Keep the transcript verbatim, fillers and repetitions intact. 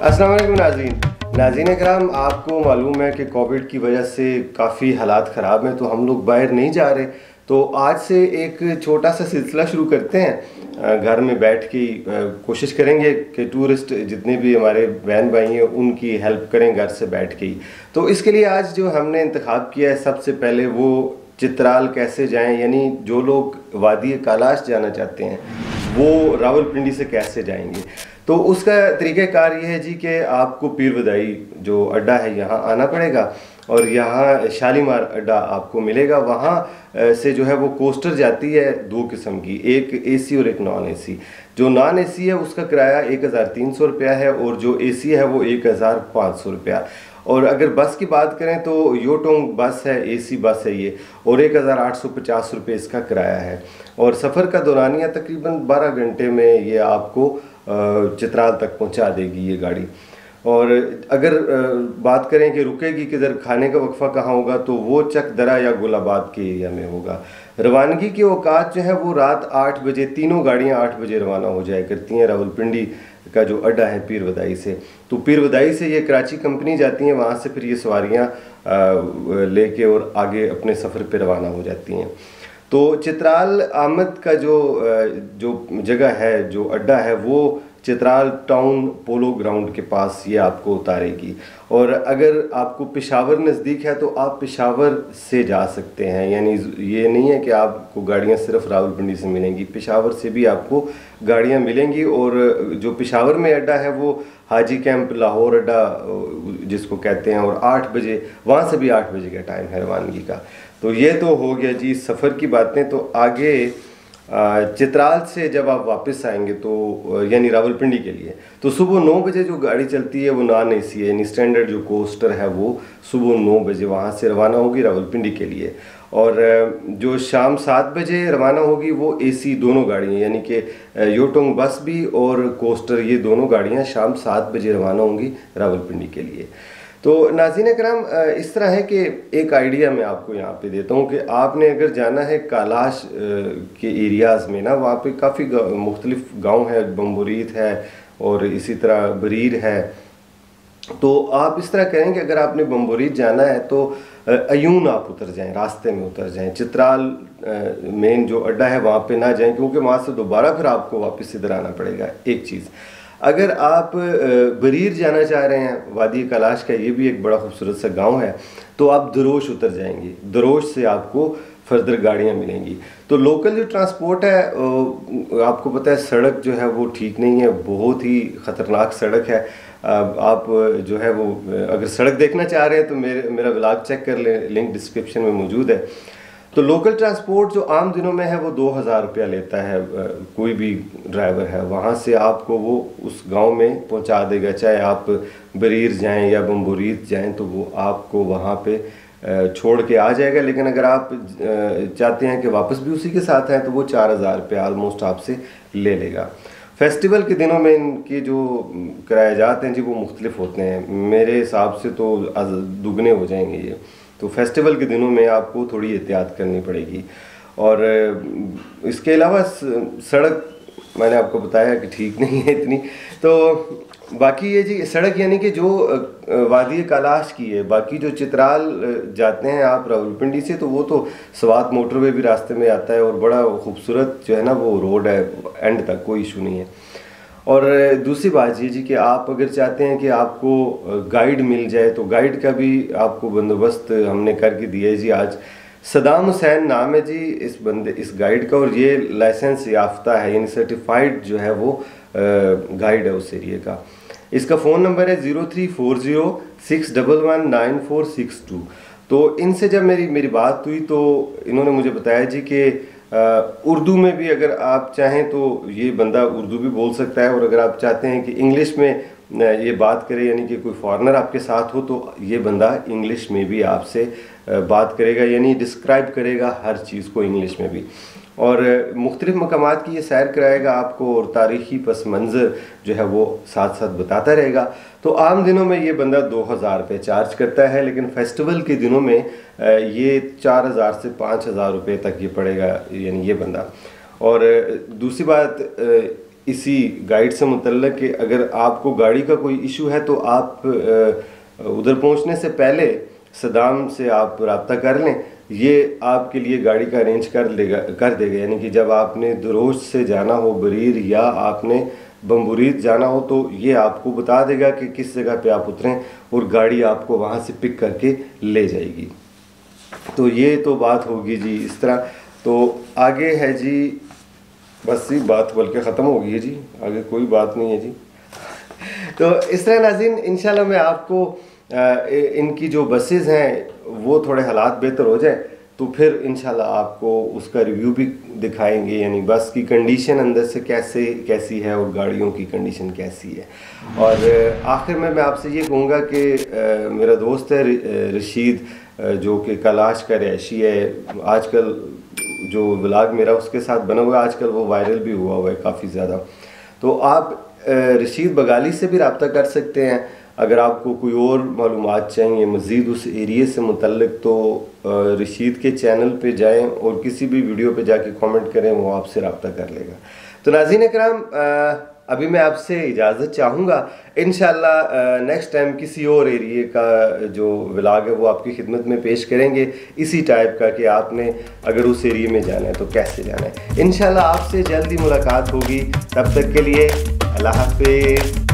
अस्सलाम वालेकुम नाज़रीन नाज़रीन कराम, आपको मालूम है कि कोविड की वजह से काफ़ी हालात ख़राब हैं, तो हम लोग बाहर नहीं जा रहे। तो आज से एक छोटा सा सिलसिला शुरू करते हैं। घर में बैठ के कोशिश करेंगे कि टूरिस्ट जितने भी हमारे बहन भाई हैं उनकी हेल्प करें घर से बैठ के ही। तो इसके लिए आज जो हमने इंतखाब किया है, सबसे पहले वो चित्राल कैसे जाएं, यानी जो लोग वादी कालाश जाना चाहते हैं वो रावलपिंडी से कैसे जाएंगे। तो उसका तरीक़ाकार ये है जी कि आपको पीर वदाई जो अड्डा है यहाँ आना पड़ेगा और यहाँ शालीमार अड्डा आपको मिलेगा। वहाँ से जो है वो कोस्टर जाती है दो किस्म की, एक एसी और एक नॉन एसी। जो नॉन एसी है उसका किराया एक हज़ार तीन सौ रुपया है और जो एसी है वो एक हज़ार पाँच सौ रुपया। और अगर बस की बात करें तो योटोंग बस है, एसी बस है ये, और एक हज़ार आठ सौ पचास रुपये इसका किराया है। और सफ़र का दौरानिया तकरीबन बारह घंटे में ये आपको चित्राल तक पहुंचा देगी ये गाड़ी। और अगर बात करें कि रुकेगी किधर, खाने का वक्फा कहाँ होगा, तो वो चकदरा या गुलाबाद के एरिया में होगा। रवानगी के औकात जो है वो रात आठ बजे, तीनों गाड़ियाँ आठ बजे रवाना हो जाया करती हैं रावलपिंडी का जो अड्डा है पीर वदाई से। तो पीर वदाई से ये कराची कंपनी जाती हैं, वहाँ से फिर ये सवारियाँ लेके और आगे अपने सफ़र पे रवाना हो जाती हैं। तो चित्राल आमद का जो जो जगह है, जो अड्डा है, वो चित्राल टाउन पोलो ग्राउंड के पास ये आपको उतारेगी। और अगर आपको पेशावर नज़दीक है तो आप पेशावर से जा सकते हैं, यानी ये नहीं है कि आपको गाड़ियाँ सिर्फ रावलपिंडी से मिलेंगी, पेशावर से भी आपको गाड़ियाँ मिलेंगी। और जो पेशावर में अड्डा है वो हाजी कैंप लाहौर अड्डा जिसको कहते हैं, और आठ बजे वहाँ से भी आठ बजे का टाइम है रवानगी का। तो ये तो हो गया जी सफ़र की बातें। तो आगे चित्राल से जब आप वापस आएंगे तो यानी रावलपिंडी के लिए, तो सुबह नौ बजे जो गाड़ी चलती है वो नॉन एसी है, यानी स्टैंडर्ड जो कोस्टर है वो सुबह नौ बजे वहाँ से रवाना होगी रावलपिंडी के लिए। और जो शाम सात बजे रवाना होगी वो एसी दोनों गाड़ियाँ, यानी कि योटोंग बस भी और कोस्टर, ये दोनों गाड़ियाँ शाम सात बजे रवाना होंगी रावलपिंडी के लिए। तो नाज़रीन कराम, इस तरह है कि एक आइडिया मैं आपको यहाँ पे देता हूँ कि आपने अगर जाना है कालाश के एरियाज़ में ना, वहाँ पे काफ़ी मुख्तलिफ गांव है, बम्बुरीत है और इसी तरह बरीर है। तो आप इस तरह करें कि अगर आपने बम्बुरीत जाना है तो अयून आप उतर जाएं, रास्ते में उतर जाएं, चित्राल मेन जो अड्डा है वहाँ पे ना जाएं, क्योंकि वहाँ से दोबारा फिर आपको वापस इधर आना पड़ेगा। एक चीज़, अगर आप बरीर जाना चाह रहे हैं, वादी कालाश का ये भी एक बड़ा खूबसूरत सा गांव है, तो आप दरोश उतर जाएंगे, दरोश से आपको फर्दर गाड़ियां मिलेंगी। तो लोकल जो ट्रांसपोर्ट है, आपको पता है सड़क जो है वो ठीक नहीं है, बहुत ही ख़तरनाक सड़क है। आप जो है वो अगर सड़क देखना चाह रहे हैं तो मेरे मेरा व्लॉग चेक कर लें, लिंक डिस्क्रिप्शन में मौजूद है। तो लोकल ट्रांसपोर्ट जो आम दिनों में है वो दो हज़ार रुपया लेता है, कोई भी ड्राइवर है वहाँ से आपको वो उस गांव में पहुँचा देगा। चाहे आप बरीर जाएं या बम्बुरीत जाएं तो वो आपको वहाँ पे छोड़ के आ जाएगा। लेकिन अगर आप चाहते हैं कि वापस भी उसी के साथ हैं तो वो चार हज़ार रुपया ऑलमोस्ट आपसे ले लेगा। फेस्टिवल के दिनों में इनके जो किराए जाते हैं जी वो मुख्तलिफ होते हैं, मेरे हिसाब से तो दुगने हो जाएंगे ये। तो फेस्टिवल के दिनों में आपको थोड़ी एहतियात करनी पड़ेगी। और इसके अलावा सड़क मैंने आपको बताया कि ठीक नहीं है इतनी। तो बाकी ये जी सड़क यानी कि जो वादी कालाश की है, बाकी जो चित्राल जाते हैं आप रावलपिंडी से तो वो तो स्वात मोटरवे भी रास्ते में आता है और बड़ा खूबसूरत जो है ना वो रोड है, एंड तक कोई इशू नहीं है। और दूसरी बात ये जी कि आप अगर चाहते हैं कि आपको गाइड मिल जाए तो गाइड का भी आपको बंदोबस्त हमने करके दिया है जी। आज सदाम हुसैन नाम है जी इस बंदे इस गाइड का, और ये लाइसेंस याफ्ता है, यानी सर्टिफाइड जो है वो गाइड है उस एरिए का। इसका फ़ोन नंबर है zero three four zero six double one nine four six two. तो इनसे जब मेरी मेरी बात हुई तो इन्होंने मुझे बताया जी कि उर्दू में भी अगर आप चाहें तो ये बंदा उर्दू भी बोल सकता है, और अगर आप चाहते हैं कि इंग्लिश में ये बात करे, यानी कि कोई फॉरेनर आपके साथ हो, तो ये बंदा इंग्लिश में भी आपसे बात करेगा, यानी डिस्क्राइब करेगा हर चीज़ को इंग्लिश में भी। और मुख्तलिफ़ मकामात की ये सैर कराएगा आपको, और तारीख़ी पस मंज़र जो है वो साथ साथ बताता रहेगा। तो आम दिनों में ये बंदा दो हज़ार रुपये चार्ज करता है, लेकिन फेस्टिवल के दिनों में ये चार हज़ार से पाँच हज़ार रुपये तक ये पड़ेगा, यानी ये बंदा। और दूसरी बात इसी गाइड से मुतल्लक कि अगर आपको गाड़ी का कोई इशू है तो आप उधर पहुंचने से पहले सदाम से आप रब्ता कर लें, ये आपके लिए गाड़ी का अरेंज कर देगा कर देगा यानी कि जब आपने दुरोज से जाना हो बरीर या आपने बम्बुरीत जाना हो तो ये आपको बता देगा कि किस जगह पे आप उतरें और गाड़ी आपको वहाँ से पिक करके ले जाएगी। तो ये तो बात होगी जी इस तरह। तो आगे है जी, बस ही बात बल्कि ख़त्म हो गई है जी, आगे कोई बात नहीं है जी। तो इस तरह नाज़रीन इंशाल्लाह मैं आपको इनकी जो बसेस हैं वो थोड़े हालात बेहतर हो जाए तो फिर इंशाल्लाह आपको उसका रिव्यू भी दिखाएंगे, यानी बस की कंडीशन अंदर से कैसे कैसी है और गाड़ियों की कंडीशन कैसी है। और आखिर में मैं आपसे ये कहूँगा कि मेरा दोस्त है रशीद जो कि कैलाश का रहायशी है, आजकल जो व्लॉग मेरा उसके साथ बना हुआ है, आजकल वो वायरल भी हुआ हुआ है काफ़ी ज़्यादा। तो आप रशीद बगाली से भी रब्ता कर सकते हैं अगर आपको कोई और मालूमात चाहिए मज़ीद उस एरिए से मुतल्लिक। तो रशीद के चैनल पे जाएं और किसी भी वीडियो पे जाके कमेंट करें, वो आपसे रब्ता कर लेगा। तो नाज़रीन इकराम अभी मैं आपसे इजाज़त चाहूँगा, इंशाल्लाह नेक्स्ट टाइम किसी और एरिए का जो व्लॉग है वो आपकी खिदमत में पेश करेंगे, इसी टाइप का कि आपने अगर उस एरिए में जाना है तो कैसे जाना है। इंशाल्लाह आपसे जल्दी मुलाकात होगी, तब तक के लिए अल्लाह हाफ़िज़।